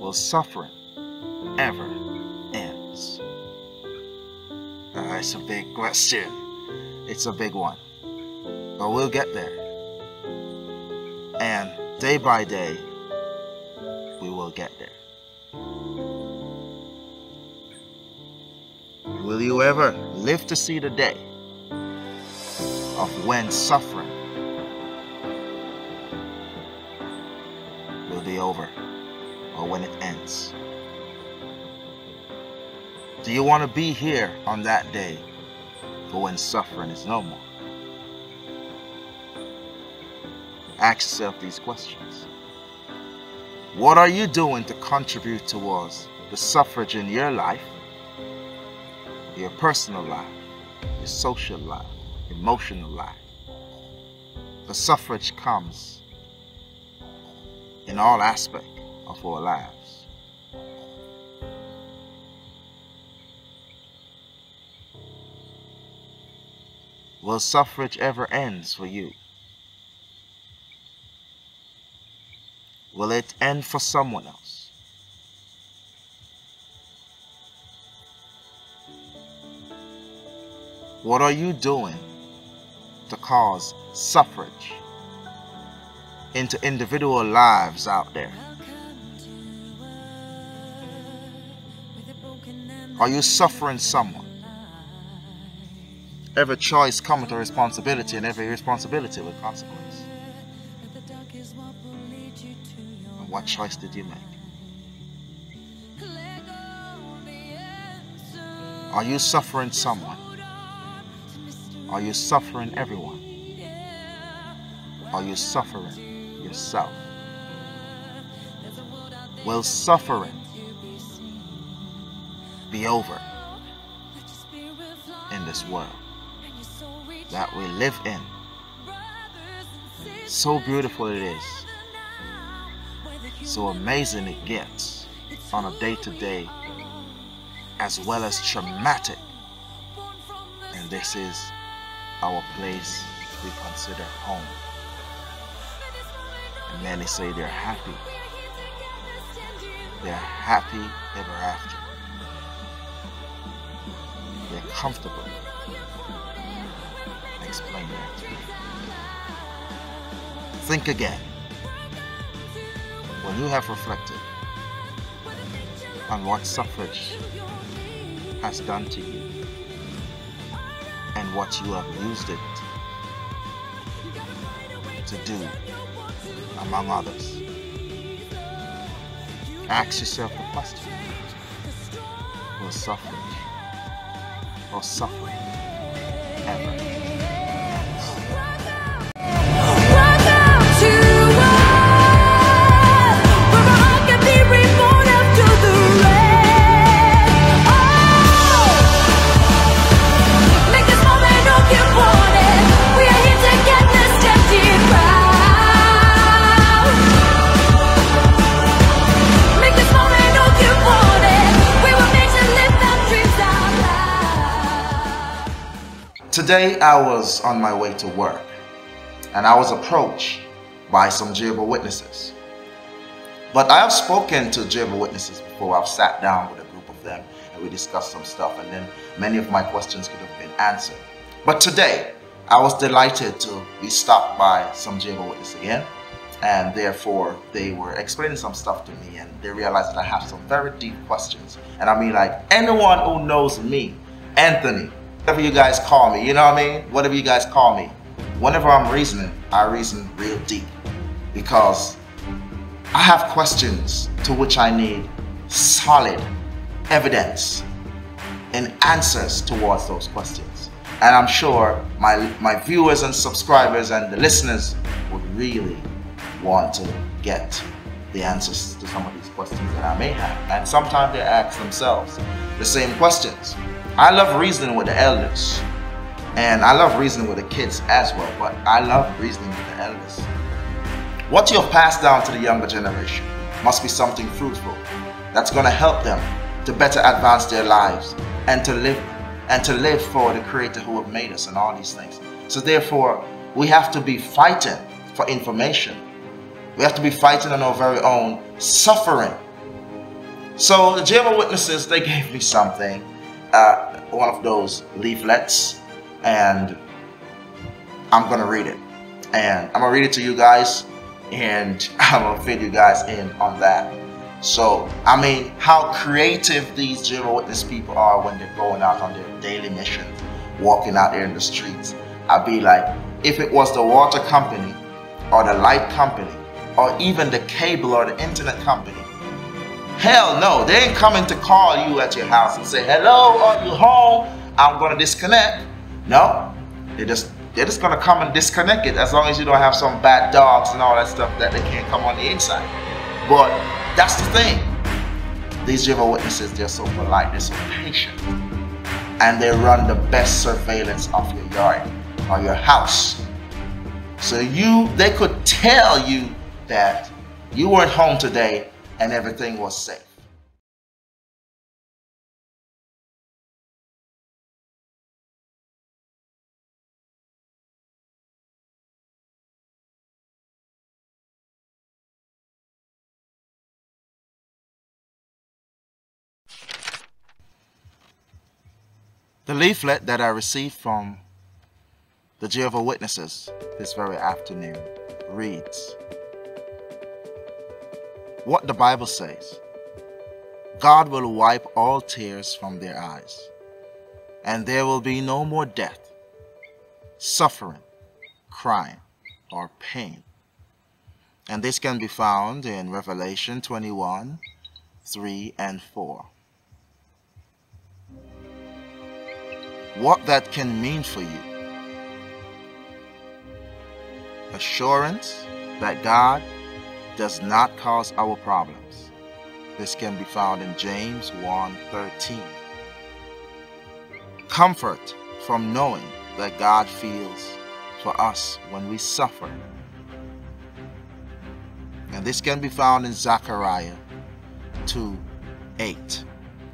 will suffering ever ends? It's a big question. It's a big one. But we'll get there. And day by day, we will get there. Will you ever live to see the day of when suffering will be over, or when it ends? Do you want to be here on that day for when suffering is no more? Ask yourself these questions. What are you doing to contribute towards the suffrage in your life, your personal life, your social life, emotional life? The suffrage comes in all aspects of our lives. Will suffrage ever end for you? Will it end for someone else? What are you doing to cause suffrage into individual lives out there? Are you suffering someone? Every choice comes with a responsibility, and every responsibility with consequence. And what choice did you make? Are you suffering someone? Are you suffering everyone? Are you suffering yourself? Will suffering be over in this world that we live in? So beautiful it is, so amazing it gets on a day-to-day, as well as traumatic. And this is our place we consider home. And many say they're happy. They're happy ever after. They're comfortable. Explain that to me. Think again. When you have reflected on what suffrage has done to you and what you have used it to do, among others, ask yourself the question: will suffrage or suffering ever ends? Today I was on my way to work, and I was approached by some Jehovah's Witnesses. But I have spoken to Jehovah's Witnesses before. I've sat down with a group of them and we discussed some stuff, and then many of my questions could have been answered. But today I was delighted to be stopped by some Jehovah's Witnesses again, and therefore they were explaining some stuff to me, and they realized that I have some very deep questions. And I mean, like, anyone who knows me, Anthony, whatever you guys call me, you know what I mean? Whatever you guys call me. Whenever I'm reasoning, I reason real deep, because I have questions to which I need solid evidence and answers towards those questions. And I'm sure my viewers and subscribers and the listeners would really want to get the answers to some of these questions that I may have. And sometimes they ask themselves the same questions. I love reasoning with the elders, and I love reasoning with the kids as well, but I love reasoning with the elders. What you have passed down to the younger generation must be something fruitful that's going to help them to better advance their lives and to live for the Creator who have made us and all these things. So therefore, we have to be fighting for information. We have to be fighting on our very own, suffering So the Jehovah's Witnesses, they gave me something, one of those leaflets, and I'm gonna read it. And I'm gonna read it to you guys, and I'm gonna fill you guys in on that. So, I mean, how creative these Jehovah's Witness people are when they're going out on their daily missions, walking out there in the streets. I'd be like, if it was the water company, or the light company, or even the cable or the internet company, hell no, they ain't coming to call you at your house and say, hello, are you home? I'm gonna disconnect. No, they're just gonna come and disconnect it, as long as you don't have some bad dogs and all that stuff that they can't come on the inside. But that's the thing. These Jehovah's Witnesses, they're so polite, they're so patient, and they run the best surveillance of your yard or your house. So they could tell you that you weren't home today and everything was safe. The leaflet that I received from the Jehovah's Witnesses this very afternoon reads what the Bible says: God will wipe all tears from their eyes, and there will be no more death, suffering, crying, or pain. And this can be found in Revelation 21, 3 and 4. What that can mean for you: assurance that God does not cause our problems. This can be found in James 1:13. Comfort from knowing that God feels for us when we suffer. And this can be found in Zechariah 2:8.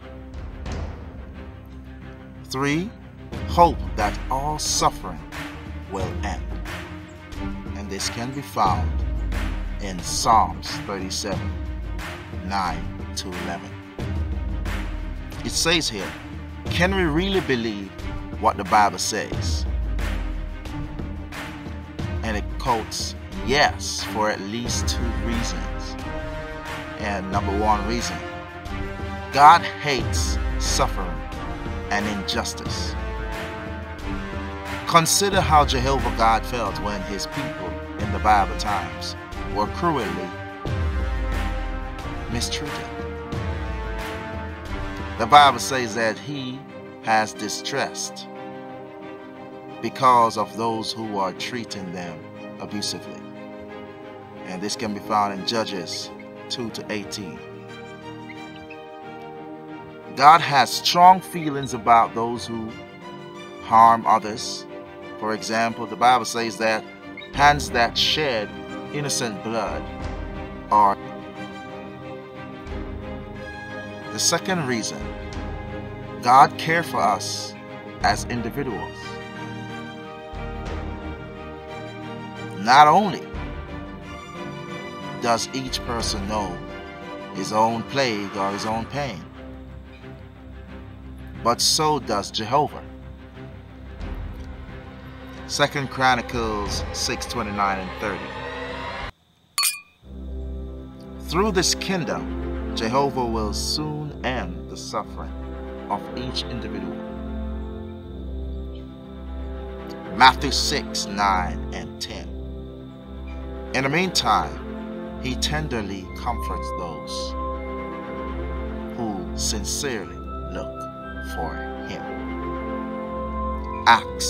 3. Hope that all suffering will end. And this can be found in Psalms 37, 9 to 11. It says here, can we really believe what the Bible says? And it quotes yes for at least 2 reasons. And number 1 reason: God hates suffering and injustice. Consider how Jehovah God felt when his people in the Bible times were cruelly mistreated. The Bible says that he has distressed because of those who are treating them abusively. And this can be found in Judges 2 to 18. God has strong feelings about those who harm others. For example, the Bible says that hands that shed innocent blood are. The second reason: God cares for us as individuals. Not only does each person know his own plague or his own pain, but so does Jehovah. 2 Chronicles 6:29 and 30. Through this kingdom, Jehovah will soon end the suffering of each individual. Matthew 6, 9 and 10. In the meantime, he tenderly comforts those who sincerely look for him. Acts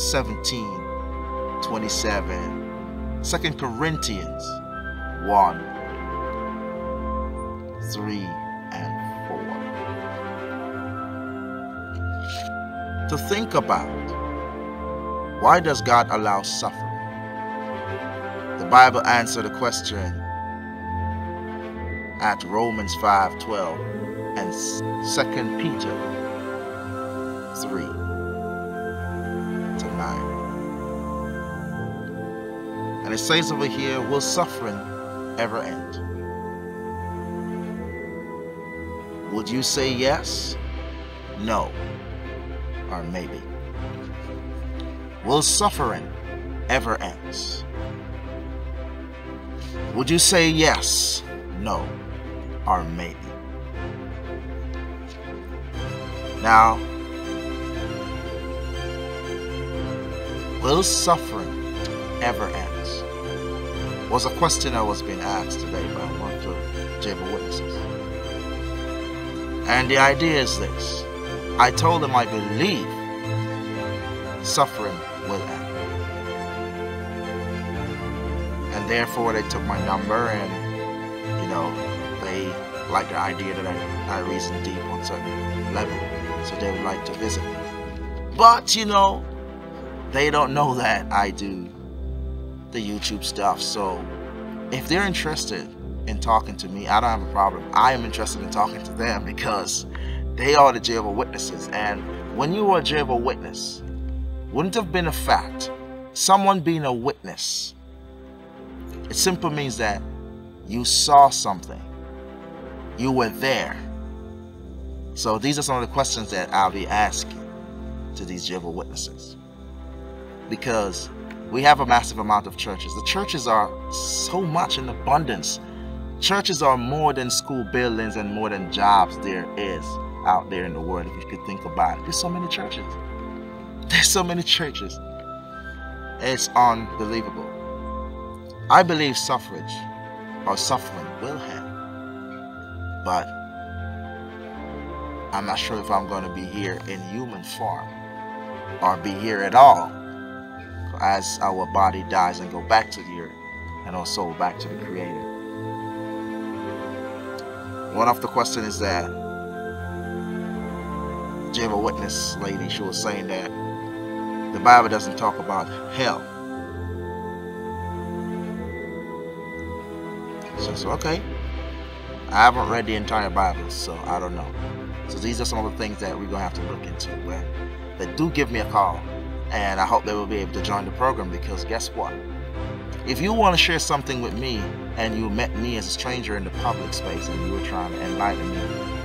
17:27, 2 Corinthians 1, 3 and 4. To think about, why does God allow suffering? The Bible answered the question at Romans 5:12 and 2 Peter 3 to 9. And it says over here, will suffering ever end? Would you say yes, no, or maybe? Will suffering ever end? Would you say yes, no, or maybe? Now, will suffering ever end? Was a question I was being asked today by one of the Jehovah's Witnesses. And the idea is this. I told them I believe suffering will end. And therefore they took my number and, they like the idea that I reason deep on certain level. So they would like to visit me. But, they don't know that I do the YouTube stuff. So if they're interested in talking to me, I don't have a problem. I am interested in talking to them because they are the Jehovah's Witnesses. And when you are a Jehovah's Witness, wouldn't have been a fact. Someone being a witness, it simply means that you saw something. You were there. So these are some of the questions that I'll be asking to these Jehovah's Witnesses. Because we have a massive amount of churches. The churches are so much in abundance. Churches are more than school buildings and more than jobs there is out there in the world, if you could think about it. There's so many churches. There's so many churches. It's unbelievable. I believe suffrage or suffering will end. But I'm not sure if I'm going to be here in human form or be here at all as our body dies and go back to the earth and our soul back to the Creator. One of the questions is that Jehovah's Witness lady, she was saying that the Bible doesn't talk about hell. So okay, I haven't read the entire Bible, so I don't know. So these are some of the things that we're going to have to look into. But they do give me a call, and I hope they will be able to join the program, because guess what? If you want to share something with me and you met me as a stranger in the public space and you were trying to enlighten me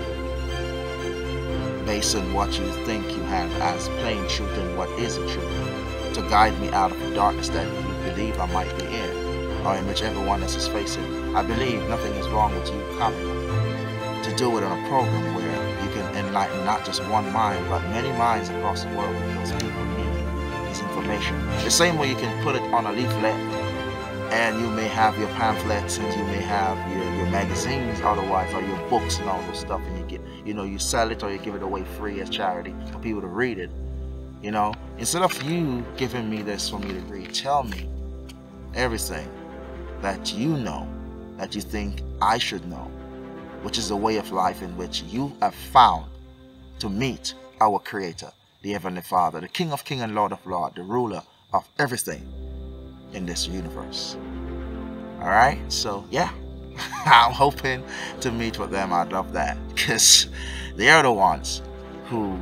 based on what you think you have as plain truth and what isn't truth, to guide me out of the darkness that you believe I might be in, or in whichever one else is facing, I believe nothing is wrong with you coming to do it on a program where you can enlighten not just one mind, but many minds across the world, because people need this information. The same way you can put it on a leaflet, and you may have your pamphlets and you may have your magazines otherwise, or your books and all those stuff, and you get, you sell it or you give it away free as charity for people to read it. Instead of you giving me this for me to read, tell me everything that you know, that you think I should know, which is the way of life in which you have found to meet our Creator, the Heavenly Father, the King of Kings and Lord of Lords, the ruler of everything in this universe. Alright, so yeah, I'm hoping to meet with them. I'd love that, because they are the ones who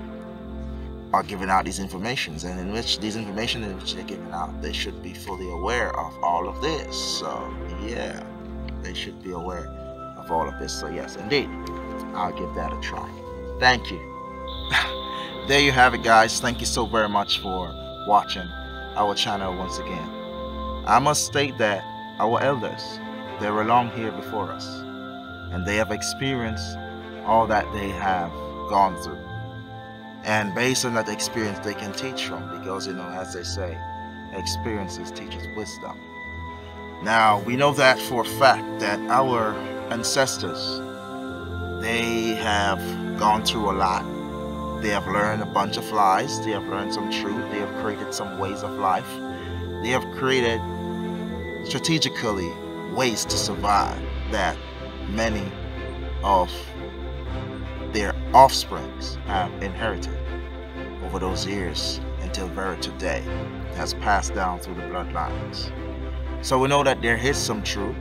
are giving out these informations, and in which these information in which they're giving out, they should be fully aware of all of this. So yeah, they should be aware of all of this. So yes, indeed, I'll give that a try. Thank you. There you have it, guys. Thank you so very much for watching our channel once again. I must state that our elders, they were long here before us, and they have experienced all that they have gone through. And based on that experience, they can teach from, because, as they say, experiences teaches wisdom. Now, we know that for a fact that our ancestors, they have gone through a lot. They have learned a bunch of lies. They have learned some truth. They have created some ways of life. They have created strategically ways to survive that many of their offsprings have inherited over those years until very today, has passed down through the bloodlines. So we know that there is some truth,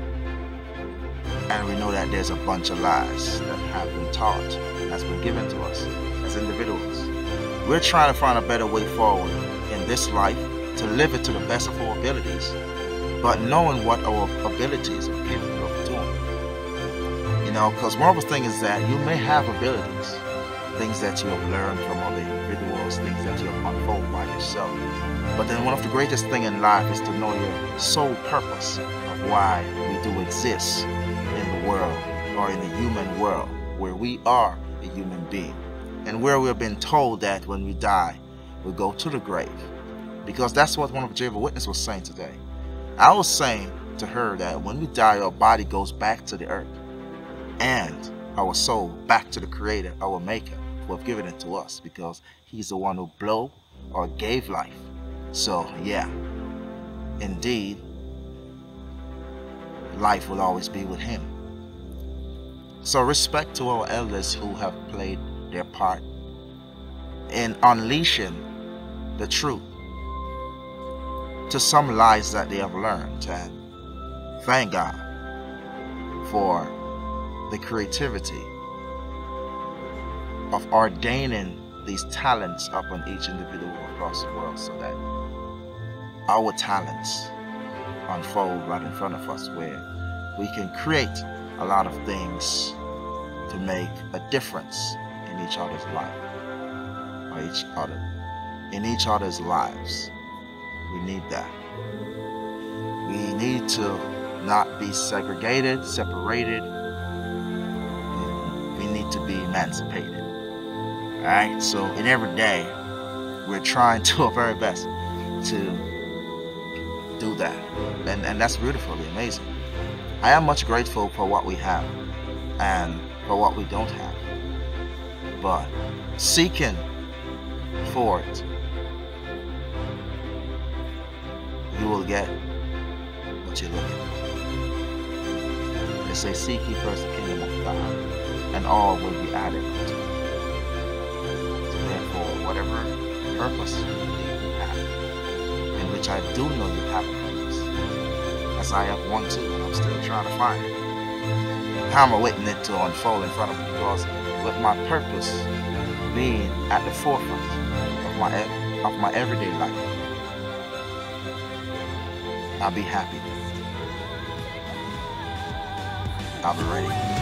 and we know that there's a bunch of lies that have been taught, has been given to us as individuals. We're trying to find a better way forward in this life, to live it to the best of our abilities, but knowing what our abilities are capable of doing. because one of the things is that you may have abilities, things that you have learned from other individuals, things that you have unfolded by yourself. But then one of the greatest things in life is to know your sole purpose of why we do exist in the world, or in the human world, where we are a human being, and where we've been told that when we die, we go to the grave. Because that's what one of the Jehovah's Witnesses was saying today. I was saying to her that when we die, our body goes back to the earth, and our soul back to the Creator, our Maker, who have given it to us, because He's the one who blew or gave life. So yeah, indeed, life will always be with Him. So respect to our elders who have played their part in unleashing the truth to some lies that they have learned, and thank God for the creativity of ordaining these talents upon each individual across the world, so that our talents unfold right in front of us, where we can create a lot of things to make a difference in each other's life, or in each other's lives. We need that. We need to not be segregated, separated. We need to be emancipated. Alright, so in every day, we're trying to our very best to do that. And that's beautifully amazing. I am much grateful for what we have and for what we don't have. But seeking for it, you will get what you're looking for. They say, seek ye first the kingdom of God, and all will be added unto you. So therefore, whatever purpose you believe you have, in which I do know you have a purpose, as I have one too, and I'm still trying to find it. I'm waiting it to unfold in front of me, because with my purpose being at the forefront of my everyday life, I'll be happy. I'll be ready.